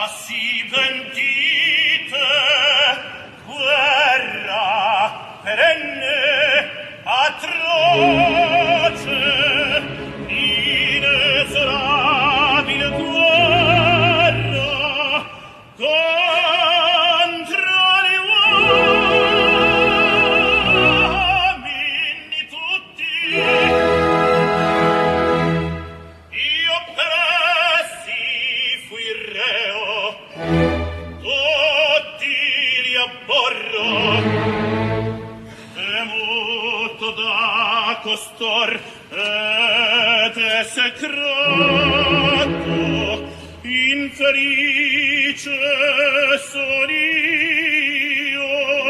si pentite, guerra perenne, atroce, inesorabile guerra, contro gli uomini tutti. Io per essi fui reo, tutti li abborro, temuto da costor ed secreto, infelice son io,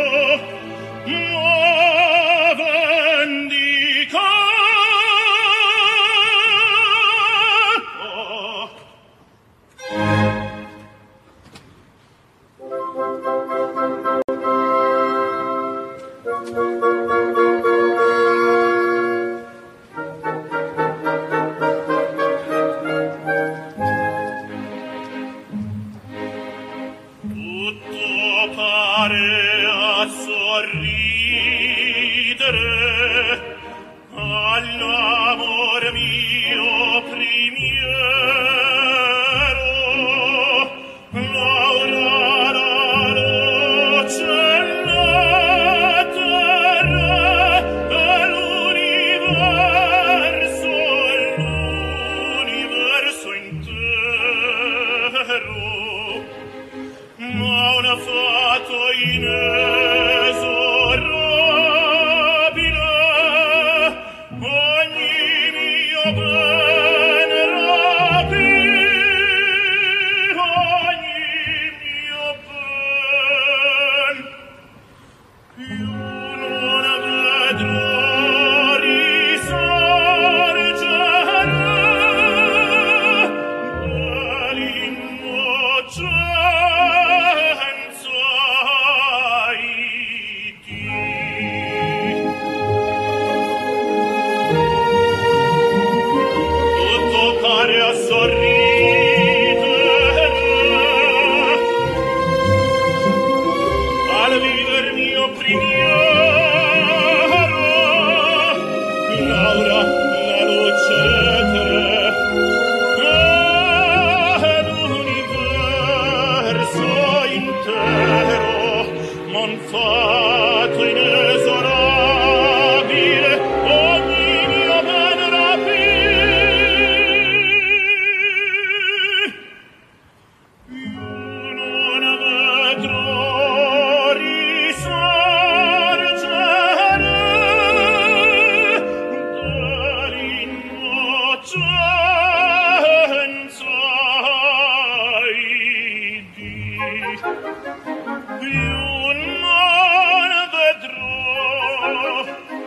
ma vendicato. Tutto pare a sorridere all'amor mio primiero, l'aurora luce la terra e l'universo intero. Ma una fato inesorabile ogni mio ben rapì, ogni mio ben. Più non vedrò risorgere dell'innocenza ai dì. Tutto pare a sorridere al viver mio primiero, l'aura, la luce e l'universo intero, m'han fatto inesorabile ogni mio ben rapì. Io non vedrò risorgere dell'innocenza ai dì. Più non vedrò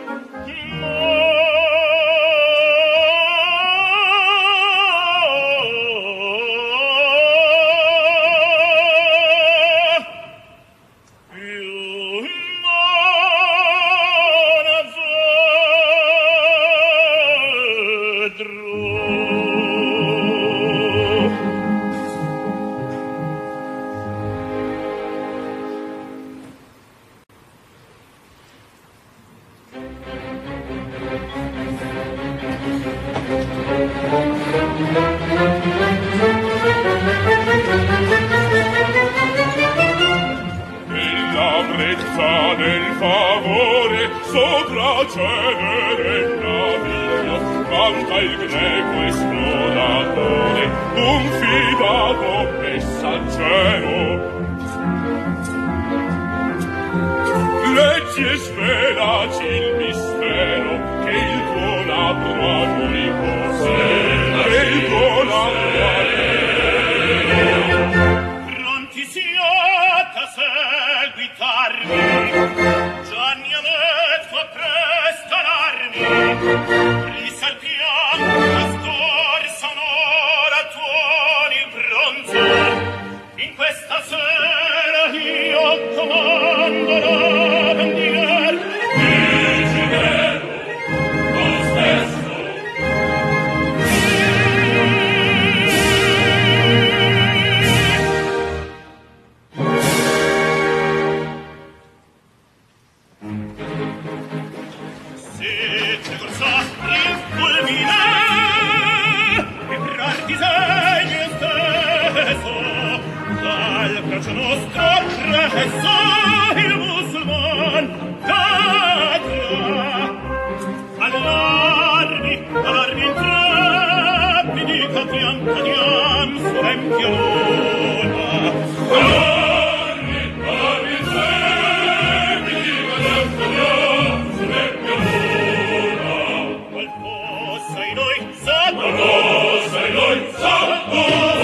nella brezza del favore sopra cenere naviglio canta il greco esploratore, un fidato messaggero. Leggi e svelaci il mistero che il tuo labbro a lui posseda, che il tuo labbro a pronti siate a seguitarmi, Gianni Ametto appresta l'armi, risalpiamo la scorsa un'ora tuoni il bronzo, in questa sera io comando la bandiera. Dici vero, lo stesso, braccio nostro presso il musulman cadrà. Allarmi intrepidi, cadiam su empia luna. Allarmi intrepidi, cadiam su empia luna. Qualcosa in noi sotto, qualcosa in noi sotto,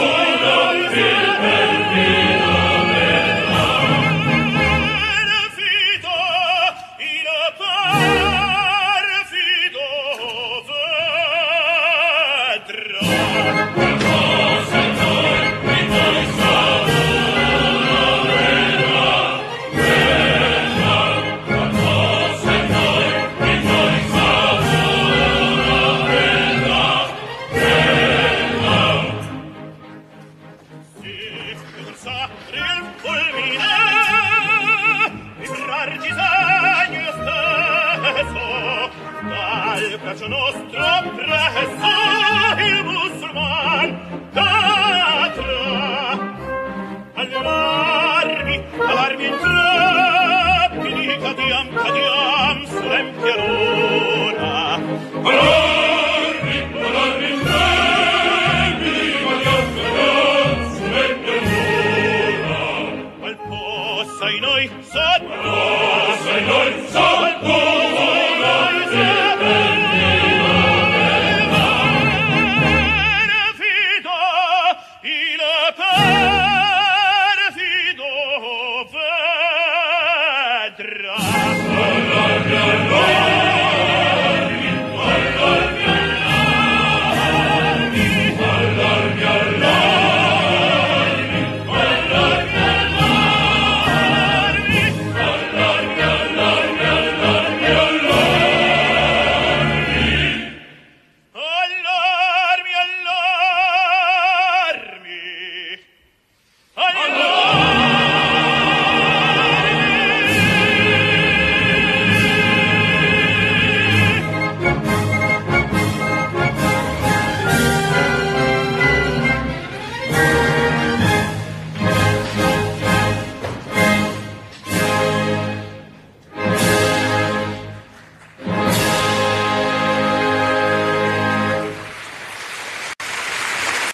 braccio nostro presso il musulman cadrà. Allarmi intrepidi, cadiam sull'empia luna. Allarmi intrepidi, cadiam sull'empia luna. Qual possa in noi sotto,